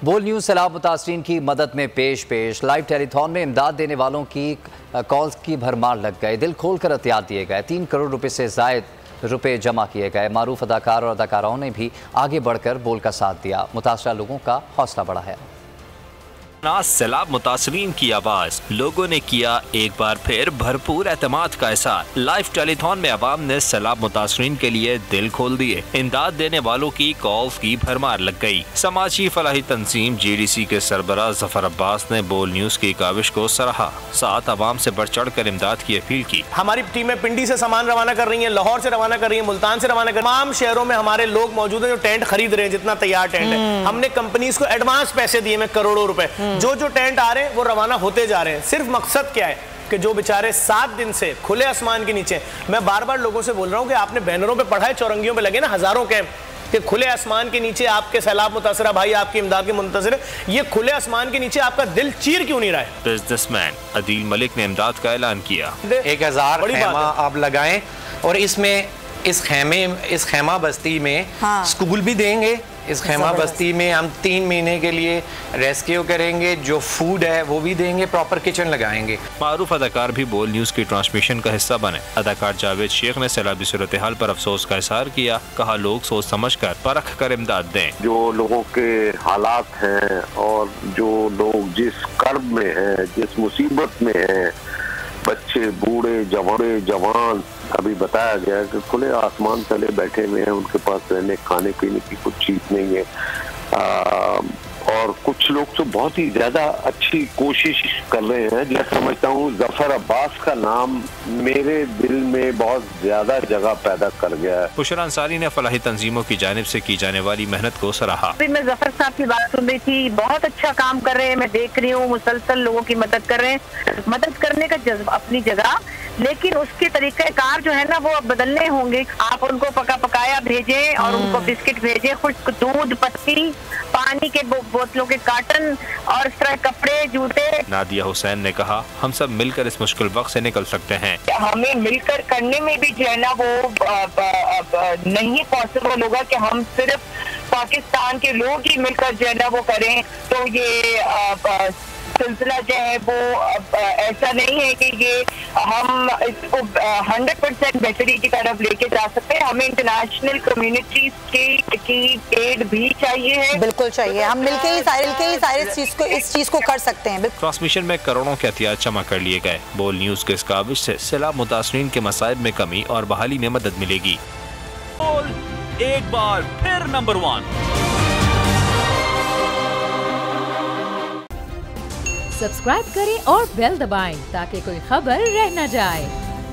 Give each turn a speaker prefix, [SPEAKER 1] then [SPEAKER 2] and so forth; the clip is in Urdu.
[SPEAKER 1] بول نیوز سیلاب متاثرین کی مدد میں پیش لائیو ٹیلی تھون میں امداد دینے والوں کی کالز کی بھرمار لگ گئے، دل کھول کر عطیات دیے گئے، 3 کروڑ روپے سے زائد روپے جمع کیے گئے۔ معروف اداکار اور اداکاراؤں نے بھی آگے بڑھ کر بول کا ساتھ دیا، متاثرہ لوگوں کا حوصلہ بڑھا ہے۔
[SPEAKER 2] سیلاب متاثرین کی آواز، لوگوں نے کیا ایک بار پھر بھرپور اعتماد کا اظہار۔ لائیو ٹیلی تھون میں عوام نے سیلاب متاثرین کے لیے دل کھول دیے، امداد دینے والوں کی کالز کی بھرمار لگ گئی۔ سماجی فلاحی تنظیم GDC کے سربراہ ظفر عباس نے بول نیوز کی کاوش کو سراہا، ساتھ عوام سے بڑھ چڑھ کر امداد کی اپیل کی۔
[SPEAKER 3] ہماری ٹیمیں پنڈی سے سامان روانہ کر رہی ہیں، لاہور سے روانہ کر رہی ہیں، ملتان سے روانہ کر رہی ہیں۔ تمام شہروں میں ہمارے لوگ موجود ہیں جو ٹینٹ خرید رہے ہیں، جتنا تیار ٹینٹ ہے۔ ہم نے کمپنیز کو ایڈوانس پیسے دیے میں کروڑوں روپے، جو ٹینٹ آ رہے ہیں وہ روانہ ہوتے جا رہے ہیں۔ صرف مقصد کیا ہے کہ جو بیچارے 7 دن سے کھلے آسمان کے نیچے، میں بار بار لوگوں سے بول رہا ہوں کہ آپ نے بینروں پہ پڑھا ہے، چورنگیوں پہ لگے نا ہزاروں کیمپ کہ کھلے آسمان کے نیچے آپ کے سیلاب متاثرہ بھائی آپ کی امداد کے منتظر ہے۔ یہ کھلے آسمان کے نیچے آپ کا دل چیر کیوں نہیں رہا ہے؟
[SPEAKER 2] بزنس مین عدیل ملک نے امداد کا اعلان کیا۔
[SPEAKER 4] 1000 خیمہ آپ لگائیں اور اس میں اس خیمہ بستی میں سکول بھی دیں گے۔ اس خیمہ بستی میں ہم 3 مہینے کے لیے ریسکیو کریں گے، جو فوڈ ہے وہ بھی دیں گے، پراپر کچن لگائیں گے۔
[SPEAKER 2] معروف اداکار بھی بول نیوز کی ٹرانسمیشن کا حصہ بنے۔ اداکار جاوید شیخ نے سیلابی صورتحال پر افسوس کا اظہار کیا، کہا لوگ سوچ سمجھ کر پرکھ کر امداد دیں۔
[SPEAKER 5] جو لوگوں کے حالات ہیں اور جو لوگ جس کرب میں ہیں، جس مصیبت میں ہیں، بچے بوڑھے جوان، ابھی بتایا گیا ہے کہ کھلے آسمان تلے بیٹھے ہوئے ہیں، ان کے پاس رہنے کھانے پینے کی کچھ چیز نہیں ہے، اور کچھ لوگ تو بہت ہی زیادہ اچھی کوشش کر رہے ہیں۔ میں سمجھتا ہوں ظفر عباس کا نام میرے دل میں بہت زیادہ جگہ پیدا کر گیا ہے۔
[SPEAKER 2] بشرا انصاری نے فلاحی تنظیموں کی جانب سے کی جانے والی محنت کو سراہا۔
[SPEAKER 6] میں ظفر صاحب کی بات سن رہی تھی، بہت اچھا کام کر رہے ہیں، میں دیکھ رہی ہوں مسلسل لوگوں کی مدد کر رہے ہیں، مدد کرنے کا جذبہ اپنی جگہ، لیکن اس کے طریقہ کار جو ہے نا وہ بدلنے ہوں گے۔ آپ ان کو پکایا بھیجیں اور ان کو بسکٹ بھیجیں، خشک دودھ، پتی، پانی کے بوتلوں کے کارٹن اور اس طرح کپڑے، جوتے۔
[SPEAKER 2] نادیہ حسین نے کہا ہم سب مل کر اس مشکل وقت سے نکل سکتے ہیں۔
[SPEAKER 6] ہمیں مل کر کرنے میں بھی جو ہے نا وہ نہیں پاسبل ہوگا کہ ہم صرف پاکستان کے لوگ ہی مل کر جو ہے نا وہ کریں، تو یہ سلسلہ جو ہے وہ ایسا نہیں ہے کہ یہ ہم اس کو 100% بہتری کی طرف لے کے جا سکتے ہیں۔ ہمیں انٹرنیشنل کمیونٹیز کی ایڈ بھی چاہیے ہے۔
[SPEAKER 7] بالکل چاہیے، ہم مل کے ہی اس چیز کو کر سکتے ہیں۔
[SPEAKER 2] ٹرانسمیشن میں کروڑوں کے احتیاط جمع کر لیے گئے۔ بول نیوز کے اس کاوش سے سیلاب متاثرین کے مصائب میں کمی اور بحالی میں مدد ملے گی۔
[SPEAKER 8] بول ایک بار پھر نمبر 1۔
[SPEAKER 9] سبسکرائب کریں اور بیل دبائیں تاکہ کوئی خبر رہ نہ جائے۔